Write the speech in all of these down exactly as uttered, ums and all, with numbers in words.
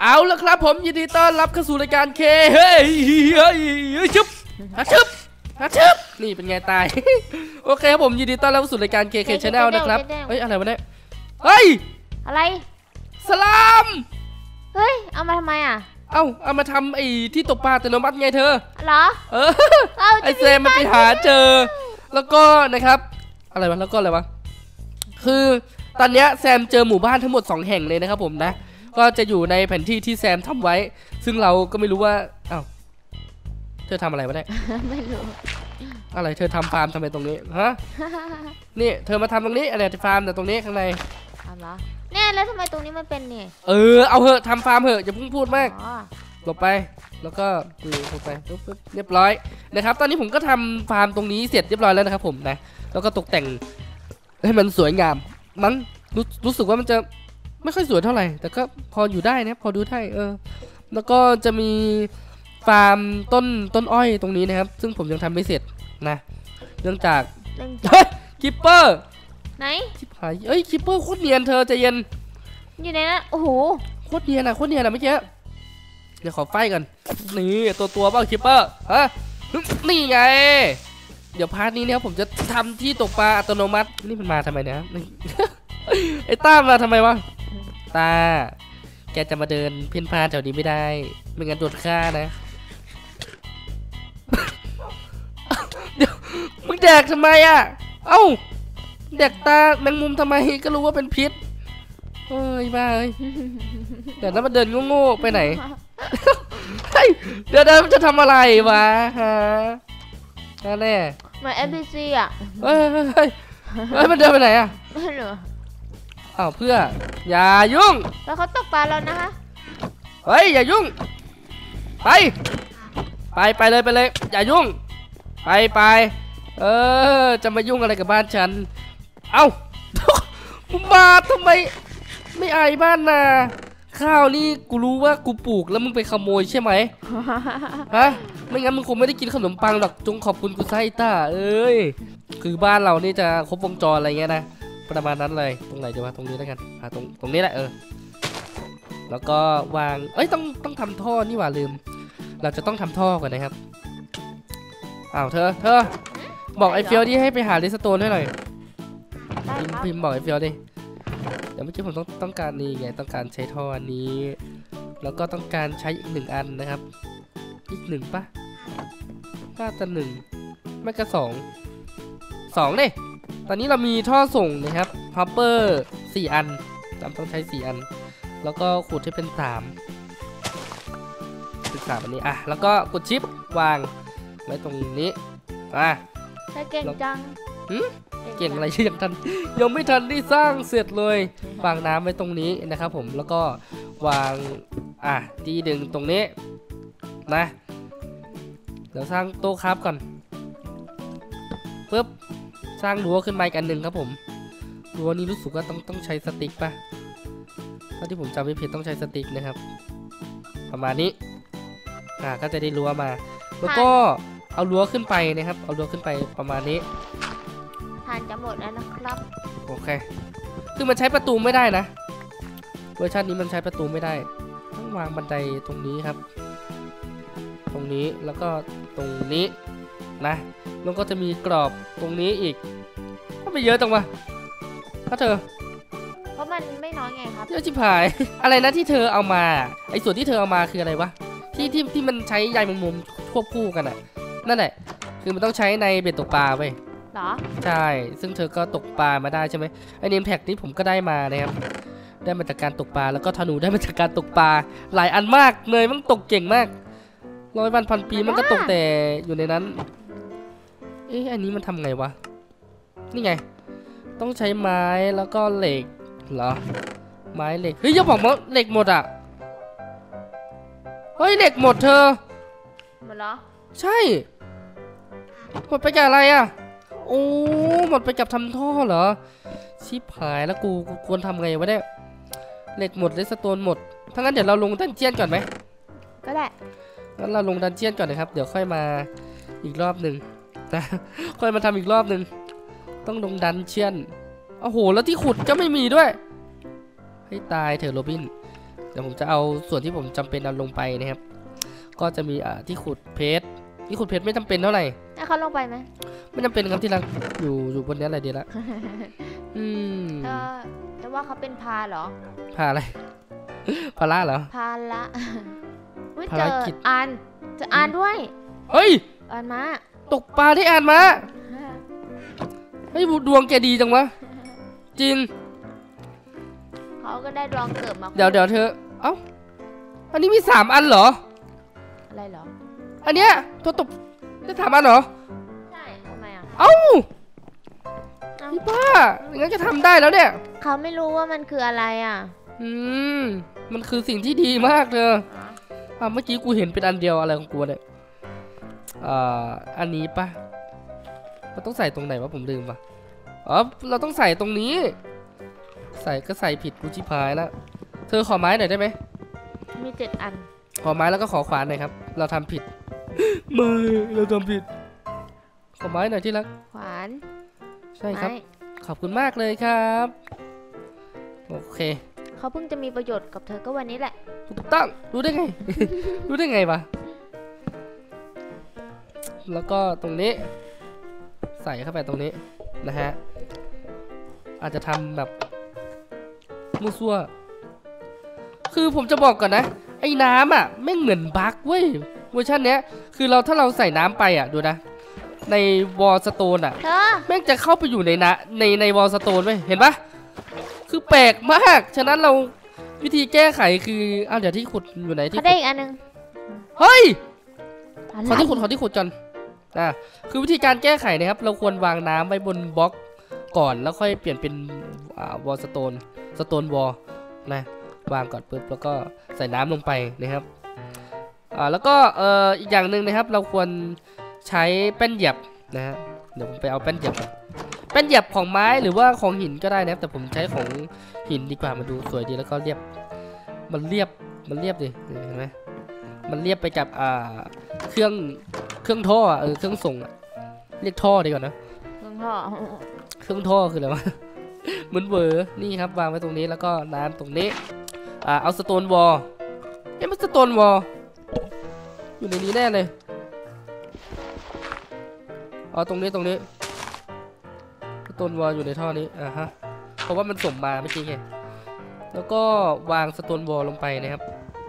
เอาละครับผมยินดีต้อนรับเข้าสู่รายการเคเฮ้ยเฮ้ยชึบฮัชึบฮัชึบนี่เป็นไงตายโอเคครับผมยินดีต้อนรับเข้าสู่รายการเคเคชาแนลนะครับเฮ้ยอะไรวะเนี่ยเฮ้ยอะไรสลามเฮ้ยเอามาทำไมอ่ะเอ้าเอามาทำไอ้ที่ตกปลาอัตโนมัติไงเธอเหรอเออไอเซมมันไปหาเจอแล้วก็นะครับอะไรวะแล้วก็อะไรวะคือตอนเนี้ยแซมเจอหมู่บ้านทั้งหมดสองแห่งเลยนะครับผมนะก็จะอยู่ในแผนที่ที่แซมทำไว้ซึ่งเราก็ไม่รู้ว่าอ้าวเธอทำอะไรวะเนี่ยไม่รู้อะไรเธอทำฟาร์มทำไมตรงนี้ฮะนี่เธอมาทำตรงนี้อะไรฟาร์มแต่ตรงนี้ข้างในทำเหรอเนี่ยแล้วทำไมตรงนี้มันเป็นเนี่ยเออเอาเหอะทำฟาร์มเหอะอย่าเพิ่งพูดมากหลบไปแล้วก็ดูลงไปปุ๊บเรียบร้อยนะครับตอนนี้ผมก็ทำฟาร์มตรงนี้เสร็จเรียบร้อยแล้วนะครับผมนะแล้วก็ตกแต่งให้มันสวยงามมั้งรู้รู้สึกว่ามันจะไม่ค่อยสวยเท่าไหร่แต่ก็พออยู่ได้นะพอดูได้เออแล้วก็จะมีฟาร์มต้นต้นอ้อยตรงนี้นะครับซึ่งผมยังทำไม่เสร็จนะเนื่องจากเฮ้ยคิปเปอร์ไหนชิบหายเอ้ยคิปเปอร์โคตรเนียนเธอใจเย็นอยู่ในนั้นโอ้โหโคตรเนียนอะโคตรเนียนอะเมื่อกี้เดี๋ยวขอไฟกันนี่ตัวตัวเปล่าคิปเปอร์ฮะนี่ไงเดี๋ยวพาร์ทนี้เนี่ยผมจะทำที่ตกปลาอัตโนมัตินี่มันมาทำไมเนี่ยไอ้ต้ามาทำไมวะตาแกจะมาเดินเพ่นพ่านแถวนี้ไม่ได้ไม่งั้นโดนฆ่านะเดี๋ยวมึงแดกทำไมอ่ะเอ้าแดกตาแมงมุมทำไมก็รู้ว่าเป็นพิษเฮ้ยบ้าเอ้ยเดี๋ยวนั้นมันเดินโง่ๆไปไหนเฮ้ยเดี๋ยวนั้นมันจะทำอะไรวะฮะแน่เหมือน เอฟ บี ซี อ่ะเฮ้ยเฮ้ยเฮ้ยมันเดินไปไหนอ่ะไม่รู้อ้าวเพื่ออย่ายุ่งแล้วเขาตกปลาแล้วนะคะเฮ้ยอย่ายุ่งไปไปไปเลยไปเลยอย่ายุ่งไปไปเออจะมายุ่งอะไรกับบ้านฉันเอ้ามาทำไมไม่อายบ้านนาข้าวนี่กูรู้ว่ากูปลูกแล้วมึงไปขโมยใช่ไหมฮะไม่งั้นมึงคงไม่ได้กินขนมปังหรอกจงขอบคุณกูไซต้าเอ้ยคือบ้านเรานี่จะครบวงจรอะไรเงี้ยนะประมาณนั้นเลยตรงไหนดีวะตรงนี้แล้วกันอ่ะตรงตรงนี้แหละเออแล้วก็วางเอ้ยต้องต้องทำท่อนี่หว่าลืมเราจะต้องทำท่อก่อนนะครับอ้าวเธอเธอบอกไอ้เฟียวที่ให้ไปหาลิสโตนให้หน่อยพิมพ์บอกไอ้เฟียวดิเดี๋ยวเมื่อกี้ผมต้องต้องการนี่ไงต้องการใช้ท่ออันนี้แล้วก็ต้องการใช้อีกหนึ่งอันนะครับอีกหนึ่งปะน่าจะหนึ่งไม่ก็สองสองเนี่ยตอนนี้เรามีท่อส่งนะครับฮอปเปอร์สี่อันจำต้องใช้สี่อันแล้วก็ขูดให้เป็นสามเป็นสามอันนี้อ่ะแล้วก็กดชิปวางไว้ตรงนี้อ่ะเก่งจังเก่งอะไรยังทันยังไม่ทันได้สร้างเสร็จเลยวางน้ำไว้ตรงนี้นะครับผมแล้วก็วางอ่ะทีดึงตรงนี้นะเดี๋ยวสร้างโต๊ะครับก่อนปึ๊บสร้างรั้วขึ้นมาอีกอันหนึ่งครับผมรั้วนี้รู้สึกว่าต้องต้องใช้สติ๊กป่ะถ้าที่ผมจำไม่ผิดต้องใช้สติ๊กนะครับประมาณนี้อ่าก็จะได้รั้วมาแล้วก็เอารั้วขึ้นไปนะครับเอารั้วขึ้นไปประมาณนี้ทานจะหมดแล้วนะครับโอเคคือมันใช้ประตูไม่ได้นะเวอร์ชันนี้มันใช้ประตูไม่ได้ต้องวางบันไดตรงนี้ครับตรงนี้แล้วก็ตรงนี้นะแล้วก็จะมีกรอบตรงนี้อีกก็ไม่เยอะจังวะถ้าเธอเพราะมันไม่น้อยไงครับเยอะชิบหายอะไรนะที่เธอเอามาไอ้ส่วนที่เธอเอามาคืออะไรวะที่ที่ที่มันใช้ใยแมงมุมควบคู่กันอ่ะนั่นแหละคือมันต้องใช้ในเบ็ดตกปลาเว้ยหรอใช่ซึ่งเธอก็ตกปลามาได้ใช่ไหมไอเนมแท็กนี้ผมก็ได้มานะครับได้มาจากการตกปลาแล้วก็ธนูได้มาจากการตกปลาหลายอันมากเลยมันตกเก่งมากร้อยวันพันปีมันก็ตกแต่อยู่ในนั้นเอ๊ะอันนี้มันทำไงวะนี่ไงต้องใช้ไม้แล้วก็เหล็กเหรอไม้เหล็กเฮ้ยอย่าบอกว่าเหล็กหมดอ่ะเฮ้ยเหล็กหมดเธอหมดเหรอใช่หมดไปกับอะไรอ่ะโอ้หมดไปกับทำท่อเหรอชิบหายแล้วกูควรทำไงวะเนี่ยเหล็กหมดเลสโตนหมดถ้างั้นเดี๋ยวเราลงดันเจียนก่อนไหมก็ได้งั้นเราลงดันเจียนก่อนนะครับเดี๋ยวค่อยมาอีกรอบหนึ่งนะค่อยมาทำอีกรอบหนึ่งต้องลงดันเจียนโอ้โหแล้วที่ขุดก็ไม่มีด้วยให้ตายเถอะโรบินเดี๋ยวผมจะเอาส่วนที่ผมจำเป็นเอาลงไปนะครับก็จะมีอ่าที่ขุดเพชรที่ขุดเพชรไม่จำเป็นเท่าไหร่ให้เขาลงไปไหมไม่จำเป็นครับที่รักอยู่อยู่บนนี้อะไรดีละอืมเออแต่ว่าเขาเป็นพาเหรอพาอะไรพาละเหรอพาละเจออ่านจะอ่านด้วยเฮ้ยอ่านมาตกปลาที่อ่านมาเฮ้ยดวงแกดีจังวะจริงเขาก็ได้ดวงเกิดมาเดี๋ยวเดี๋ยวเธอเอ้าอันนี้มีสามอันเหรออะไรเหรออันเนี้ยตัวตกได้สามอันเหรอใช่ทำไมอ่ะเอ้าพี่ป้าอย่างนั้นจะทำได้แล้วเนี่ยเขาไม่รู้ว่ามันคืออะไรอ่ะอืมมันคือสิ่งที่ดีมากเธออ่าเมื่อกี้กูเห็นเป็นอันเดียวอะไรของกูเนี่ยอ่าอันนี้ปะเราต้องใส่ตรงไหนวะผมลืมปะอ๋อเราต้องใส่ตรงนี้ใส่ก็ใส่ผิดกูชิพายแล้วเธอขอไม้หน่อยได้ไหมมีเจ็ดอันขอไม้แล้วก็ขอขวานหน่อยครับเราทำผิดไม่เราทำผิดขอไม้หน่อยที่รักขวานใช่ครับขอบคุณมากเลยครับโอเคเขาเพิ่งจะมีประโยชน์กับเธอก็วันนี้แหละถูกต้องรู้ได้ไง รู้ได้ไงวะแล้วก็ตรงนี้ใส่เข้าไปตรงนี้นะฮะอาจจะทำแบบมั่วซั่วคือผมจะบอกก่อนนะไอ้น้ำอ่ะไม่เหมือนบั๊กเว้ยเวอร์ชันเนี้ยคือเราถ้าเราใส่น้ำไปอ่ะดูนะในวอลสโตนอ่ะแม่งจะเข้าไปอยู่ในนะในในวอลสโตนเว้ยเห็นปะคือแปลกมากฉะนั้นเราวิธีแก้ไขคือเอาเดี๋ยวที่ขุดอยู่ไหนที่ขุดได้อีกอันนึงเฮ้ยขอที่ขุดขอที่ขุดกันอ่าคือวิธีการแก้ไขนะครับเราควรวางน้ำไว้บนบล็อกก่อนแล้วค่อยเปลี่ยนเป็นวอลสโตนสโตนวอลนะวางก่อนปุ๊บแล้วก็ใส่น้ำลงไปนะครับอ่าแล้วก็เอ่ออีกอย่างหนึ่งนะครับเราควรใช้แป้นเหยียบนะฮะเดี๋ยวผมไปเอาแป้นเหยียบแป้นเหยียบของไม้หรือว่าของหินก็ได้นะครับแต่ผมใช้ของหินดีกว่ามาดูสวยดีแล้วก็เรียบมันเรียบมันเรียบดิเห็นไหมมันเรียบไปกับอ่าเครื่องเครื่องท่อเออเครื่องส่งอะเรียกท่อดีกว่านะเครื่องท่อเครื่องท่อคืออะไรวะเหมือนเวอร์นี่ครับวางไว้ตรงนี้แล้วก็น้ำตรงนี้อ่าเอาสโตนวอลเอ๊ะมันสโตนวอลอยู่ในนี้แน่เลยเอาตรงนี้ตรงนี้สโตนวอลอยู่ในท่อนี้อ่าฮะเพราะว่ามันส่งมาเมื่อกี้ไงแล้วก็วางสโตนวอลลงไปนะครับ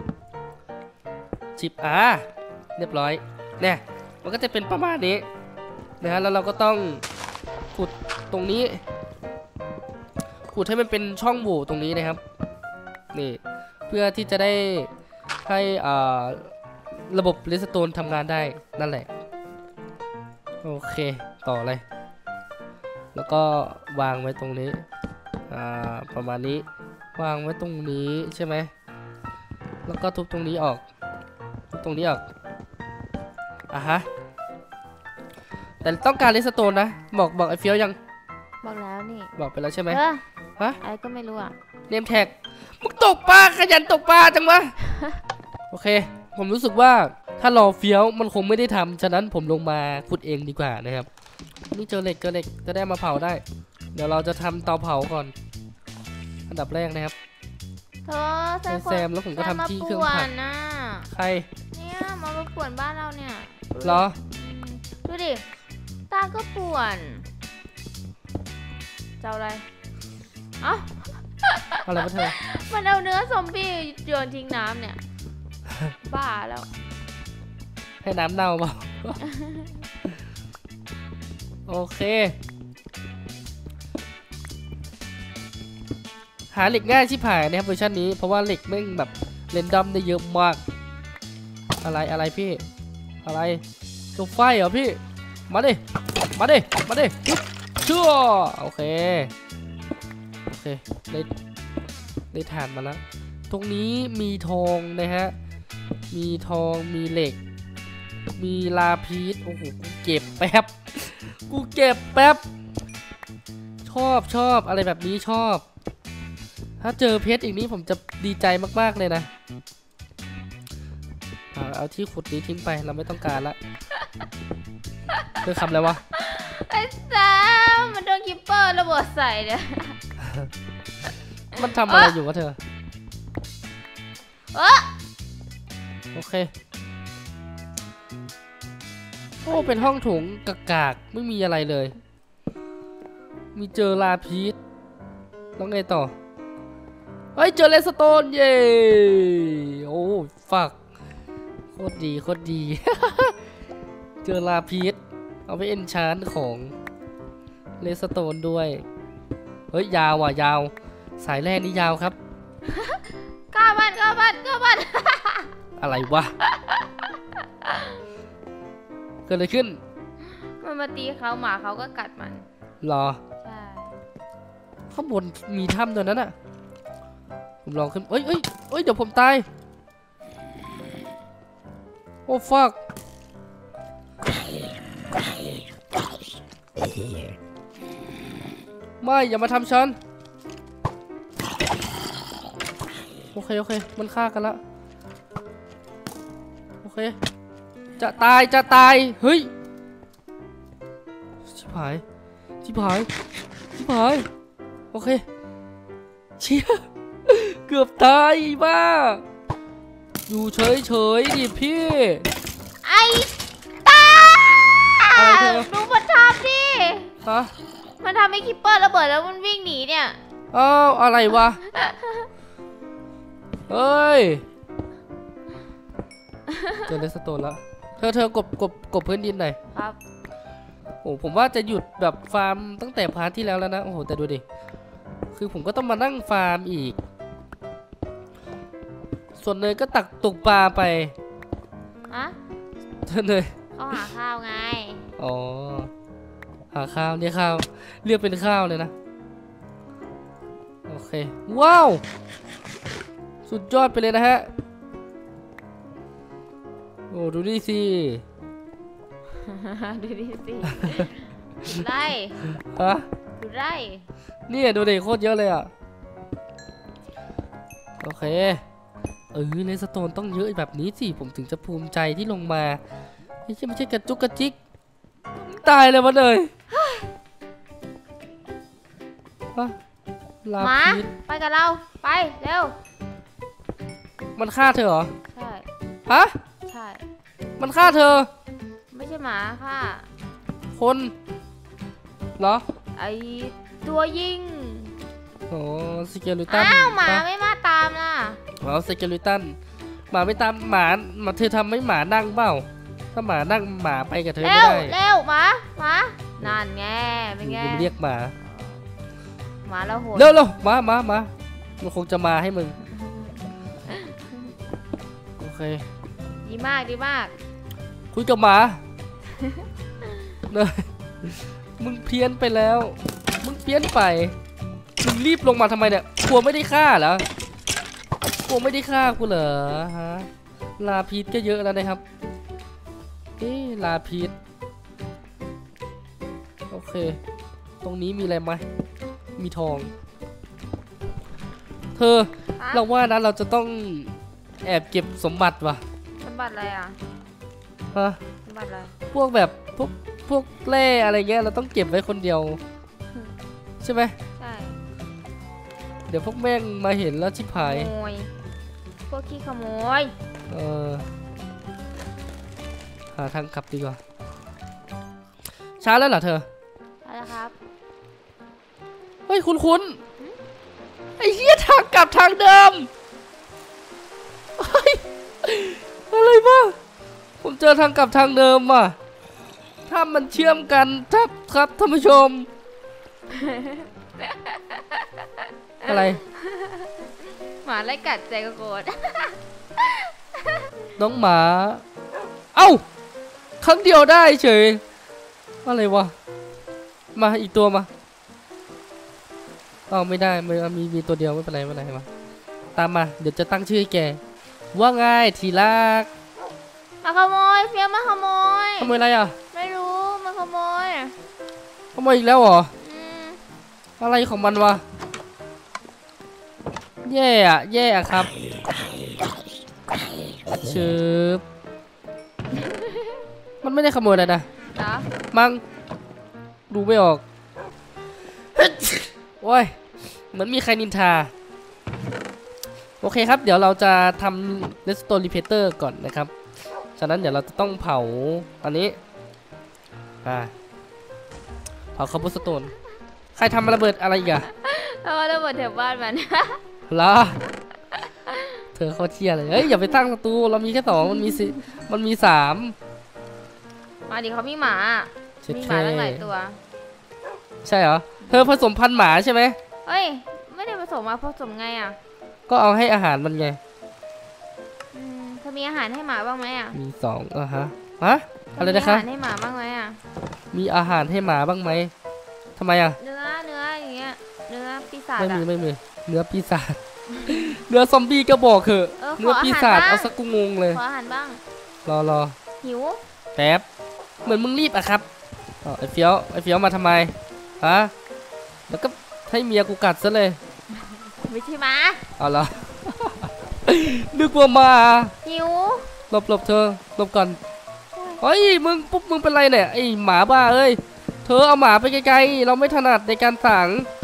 ชิปอ่าเรียบร้อยเนี่ยมันก็จะเป็นประมาณนี้นะฮะแล้วเราก็ต้องขุดตรงนี้ขุดให้มันเป็นช่องโหว่ตรงนี้นะครับนี่เพื่อที่จะได้ให้อ่าระบบเรสโตนทำงานได้นั่นแหละโอเคต่อเลยแล้วก็วางไว้ตรงนี้อ่าประมาณนี้วางไว้ตรงนี้ใช่ไหมแล้วก็ทุบตรงนี้ออกทุบตรงนี้ออกอ่ะฮะแต่ต้องการเรสโตนนะบอกบอกไอ้เฟี้ยวยังบอกแล้วนี่บอกไปแล้วใช่ไหมฮะอะไรก็ไม่รู้อ่ะเนมแท็กมึงตกปลาขยันตกปลาจังวะ โอเคผมรู้สึกว่าถ้ารอเฟี้ยวมันคงไม่ได้ทำฉะนั้นผมลงมาขุดเองดีกว่านะครับนี่เจอเหล็กเจอเหล็กจะได้มาเผาได้เดี๋ยวเราจะทำเตาเผาก่อนอันดับแรกนะครับเธอแซมแล้วผมก็ทำที่เครื่องผัดใครเนี่ยมามาป่วนบ้านเราเนี่ยเหรอดูดิตาก็ป่วนเจ้าอะไรอ๋ออะไรวะเธอมันเอาเนื้อซอมบี้โยนทิ้งน้ำเนี่ยบ้าแล้วให้น้ำเน่าเปล่าโอเคหาเหล็กง่ายชิบหายนะครับเวอร์ชันนี้เพราะว่าเหล็กแม่งแบบเรนดอมได้เยอะมากอะไรอะไรพี่อะไรตัวไฟเหรอพี่มาดิมาดิมาดิชั่วโอเคโอเคได้ได้ฐานมาแล้วตรงนี้มีทองนะฮะมีทองมีเหล็กมีลาพีสโอ้โหกูเก็บแป๊บกูเก็บแป๊บชอบชอบอะไรแบบนี้ชอบถ้าเจอเพชรอีกนี้ผมจะดีใจมากๆเลยนะเอาที่ขุดนี้ทิ้งไปเราไม่ต้องการละเธอคำอะไรวะไอ้สามันโดนคิปเปอร์ระเบิดใส่เนี่ยมันทำอะไรอยู่วะเธอเออโอเคโอ้เป็นห้องโถงกากๆไม่มีอะไรเลยมีเจอลาพีชแล้วไงต่อเฮ้ยเจอเลสโตนเย้โอ้ฟักโคตรดีโคตรดี เจอลาพีชเอาไปเอนชานของเลสโตนด้วยเฮ้ยยาวว่ะยาวสายแรกนี่ยาวครับก้ามันก้ามันก้ามันอะไรวะเกิดอะไรขึ้นมันมาตีเขาหมาเขาก็กัดมันหรอใช่ข้างบนมีถ้ำตัวนั้นอะผมลองขึ้นเอ้ยเอ้ยเอ้ยเดี๋ยวผมตายโอ้ฟักไม่อย่ามาทำฉันโอเคโอเคมันฆ่ากันละโอเคจะตายจะตายเฮ้ยชิบหายชิบหายชิบหายโอเคเชี่ยเกือบตายบ้าอยู่เฉยเฉยดิพี่ไอ้ตาอะไรเธอดูมันทำดิฮะมันทำให้คิปเปอร์ระเบิดแล้วมันวิ่งหนีเนี่ยอ้าวอะไรวะเฮ้ยเจอเลสโตนแล้วเธอเธอกบกบกบพื้นดินหน่อยครับโอ้ผมว่าจะหยุดแบบฟาร์มตั้งแต่พาร์ทที่แล้วแล้วนะโอ้โหแต่ดูดิคือผมก็ต้องมานั่งฟาร์มอีกส่วนเนยก็ตักตกปลาไปอะเธอเนยเขาหาข้าวไงอ๋อหาข้าวเรียกข้าวเรียกเป็นข้าวเลยนะโอเคว้าวสุดยอดไปเลยนะฮะโอ้ดูดิสิดูดิสิได้ฮะดูได้นี่ดูดิโคตรเยอะเลยอ่ะโอเคเออเลสโตนต้องเยอะแบบนี้สิผมถึงจะภูมิใจที่ลงมาไม่ใช่ไม่ใช่กระจุกกระจิกตายเลยมันเลยลาพีชไปกับเราไปเร็วมันฆ่าเธอเหรอใช่ฮะใช่มันฆ่าเธอไม่ใช่หมาค่ะคนเหรอไอตัวยิงโอ้สเกลิตันอ้าวหมาไม่มาตามนะอ๋อสเกลิตันหมาไม่ตามหมาหมาเธอทำให้หมานั่งเปล่าถ้าหมานั่งหมาไปกับเธอไม่ได้เร็วหมาหมานั่นไงเป็นไงเรียกหมาหมาแล้วโหดเร็วเร็วมามามามันคงจะมาให้มึงโอเคดีมากดีมากคุยกับหมาเนยมึงเพี้ยนไปแล้วมึงเพี้ยนไปมึงรีบลงมาทำไมเนี่ยกลัวไม่ได้ฆ่าเหรอกลัวไม่ได้ฆ่ากูเหรอฮะลาพีชก็เยอะแล้วนะครับเอ๊ลาพีชโอเคตรงนี้มีอะไรไหมมีทองเธอเราว่านะเราจะต้องแอบเก็บสมบัติว่ะสมบัติอะไรอ่ะฮะสมบัติอะไรพวกแบบพวกพวกแร่อะไรเงี้ยเราต้องเก็บไว้คนเดียวใช่ไหมใช่เดี๋ยวพวกแม่งมาเห็นแล้วชิบหายขโมยพวกขี้ขโมยเออหาทางกลับดีกว่าช้าแล้วเหรอเธอช้าแล้วครับเฮ้ยคุณคุณไอ้เหี้ยทางกลับทางเดิมอะไรบ้าผมเจอทางกลับทางเดิมว่ะถ้ามันเชื่อมกันครับครับท่านผู้ชมอะไรหมาไล่กัดใจก็โกรธน้องหมาเอ้าครั้งเดียวได้เฉยอะไรวะมาอีกตัวมาเอาไม่ได้ไม่มีมีตัวเดียวไม่เป็นไรไม่เป็นไรมาตามมาเดี๋ยวจะตั้งชื่อให้แกว่าไงทีรักมาขโมยเฟี้ยวมาขโมยขโมยอะไรอ่ะไม่รู้มาขโมยขโมยอีกแล้วเหรออะไรของมันวะแย่อะแย่อะครับชืบมันไม่ได้ขโมยอะไรนะมังดูไม่ออกโอ้ยเหมือนมีใครนินทาโอเคครับเดี๋ยวเราจะทำ Redstone Repeater ก่อนนะครับฉะนั้นเดี๋ยวเราจะต้องเผาอันนี้อ่าเผาคาร์บอนสโตนใครทำระเบิดอะไรอีกอะเอาระเบิดแถวบ้านมันเหรอเธอเขาเชียร์เลยเฮ้ยอย่าไปตั้งประตูเรามีแค่สองมันมีสิมันมีสามมาดิเขามีหมาเช็ดมีหแค่มาตั้งหลายตัวใช่เหรอเธอผสมพันธุ์หมาใช่ไหมเฮ้ยไม่ได้ผสมมาผสมไงอ่ะก็เอาให้อาหารมันไงอืมเธอมีอาหารให้หมาบ้างไหมอ่ะมีสองอ่ะฮะฮะอะไรนะคะมีอาหารให้หมาบ้างไหมอ่ะมีอาหารให้หมาบ้างไหมทำไมอ่ะเนื้อเนื้ออย่างเงี้ยเนื้อปีศาจไม่อ่ะมีไม่มีเนื้อปีศาจ เนื้อซอมบี้ก็บอกเถอะเออขอเนื้อปีศาจอาหารบ้างเอาสักกูงงเลยขออาหารบ้างรอรอหิวแป๊บเหมือนมึงรีบอะครับอ๋อไอ้เฟี้ยวไอ้เฟี้ยวมาทำไมฮะแล้วก็ให้เมียกูกัดซะเลยไม่ใช่หมาเอาเหรอ นึกว่ามาหิวหลบหลบเธอหลบก่อนเฮ้ยมึงปุ๊บมึงเป็นไรเนี่ยไอหมาบ้าเอ้ยเธอเอาหมาไปไกลๆเราไม่ถนัดในการสั่ง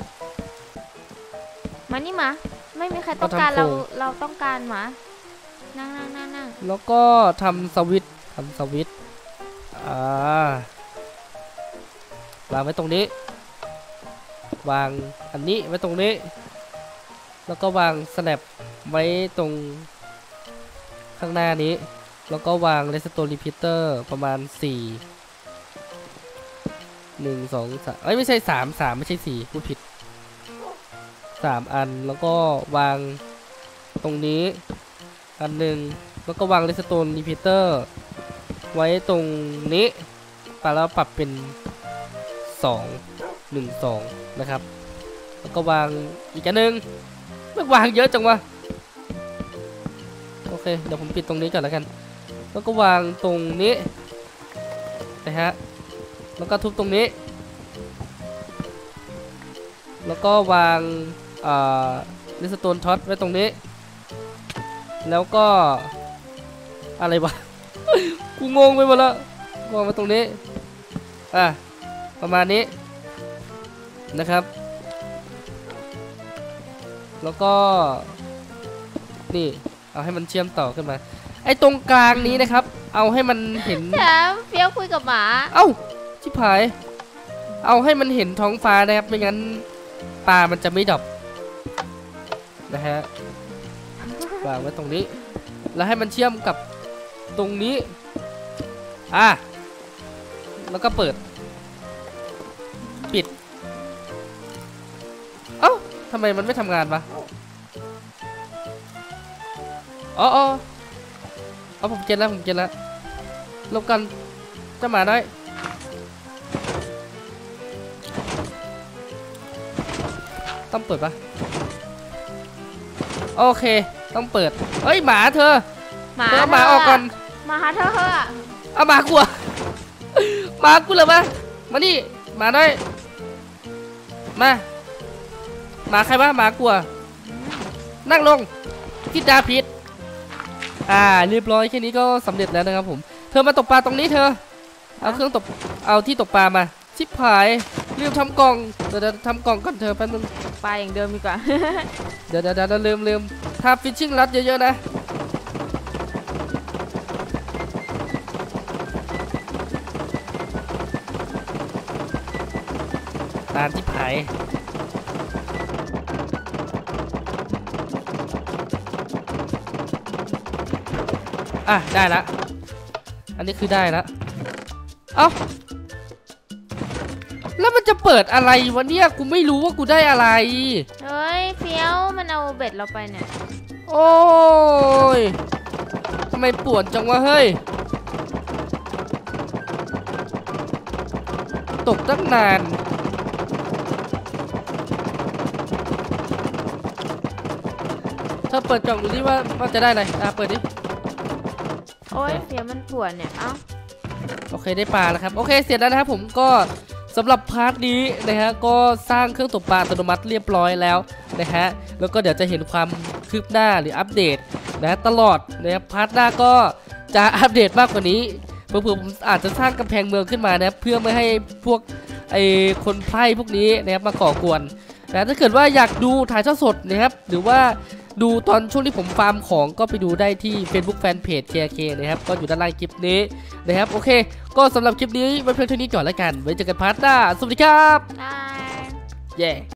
มานี่หมาไม่มีใครต้องการเราเราต้องการหมานั่งนั่งนั่งนั่งแล้วก็ทำสวิตช์ทำสวิตช์อ่าวางไว้ตรงนี้ วางอันนี้ไว้ตรงนี้ แล้วก็วางสแลบไว้ตรงข้างหน้านี้ แล้วก็วาง Redstone Repeater ประมาณสี่หนึ่งสองสามเอ้ยไม่ใช่สามสามไม่ใช่สี่พูดผิดสามอันแล้วก็วางตรงนี้อันหนึ่งแล้วก็วาง Redstone Repeater ไว้ตรงนี้ปะแล้วปรับเป็นสองหนึ่งสองนะครับแล้วก็วางอีกอันหนึ่งไม่วางเยอะจังวะโอเคเดี๋ยวผมปิดตรงนี้ก่อนแล้วกันแล้วก็วางตรงนี้นะฮะแล้วก็ทุบตรงนี้แล้วก็วางอ่าลิสโตนท็อตไว้ตรงนี้แล้วก็อะไรวะ กูงงไปหมดแล้ววางไว้ตรงนี้อ่ะประมาณนี้นะครับแล้วก็นี่เอาให้มันเชื่อมต่อขึ้นมาไอ้ตรงกลางนี้นะครับเอาให้มันเห็นแถมเฟี้ยวคุยกับหมาเอ้าชิบหายเอาให้มันเห็นท้องฟ้านะครับไม่งั้นปลามันจะไม่ดับนะฮะวางไว้ตรงนี้แล้วให้มันเชื่อมกับตรงนี้อ่ะแล้วก็เปิดปิดเอ้าทำไมมันไม่ทำงานวะอ๋ออ๋อเอาผมเก็ตแล้วผมเก็ตแล้วลบกันจะมาได้ต้องเปิดปะโอเคต้องเปิดเฮ้ยหมาเธอหมาเธอเอาหมาออกก่อนหมาหาเธอเธออะเอาหมากลัว หมากูเลยปะมานี่หมาได้มาหมาใครวะหมากลัวนั่งลงทิดดาพิษอ่าเรียบร้อยแค่นี้ก็สำเร็จแล้วนะครับผมเธอมาตกปลาตรงนี้เธอเอาเครื่องตกเอาที่ตกปลามาชิบหายลืมทำกล่องเดี๋ยวทำกล่องก่อนเธอแป๊บนึงไปอย่างเดิมดีกว่าเดี๋ยวเดี๋ยวเดี๋ยวลืมลืมทาฟิชชิ่งรัดเยอะๆนะนานที่ผายอ่ะได้ละอันนี้คือได้ละเอ้าแล้วมันจะเปิดอะไรวะเนี่ยกูไม่รู้ว่ากูได้อะไรเฮ้ยเฟี้ยวมันเอาเบ็ดเราไปเนี่ยโอ้ยทำไมปวดจังวะเฮ้ยตกตั้งนานเธอเปิดกล่องดูดิว่าว่าจะได้อะไรอ่ะเปิดดิโอ้ยเฟี้ยวมันปวดเนี่ยเอ้าโอเคได้ปลาแล้วครับโอเคเสร็จแล้วนะครับผมก็สำหรับพาร์ทนี้นะฮะก็สร้างเครื่องตกปลาอัตโนมัติเรียบร้อยแล้วนะฮะแล้วก็เดี๋ยวจะเห็นความคืบหน้าหรืออัปเดตนะตลอดนะครับพาร์ทหน้าก็จะอัปเดตมากกว่านี้เพื่อผมอาจจะสร้างกำแพงเมืองขึ้นมานะเพื่อไม่ให้พวกไอ้คนไพร่พวกนี้นะครับมาก่อกวนนะถ้าเกิดว่าอยากดูถ่ายทอดสดนะครับหรือว่าดูตอนช่วงที่ผมฟาร์มของก็ไปดูได้ที่ Facebook Fanpage เค เค นะครับก็อยู่ด้านล่างคลิปนี้นะครับโอเคก็สำหรับคลิปนี้ไว้เพียงเท่านี้ก่อนแล้วกันไว้เจอกันพาร์ทหน้าสวัสดีครับบายเย้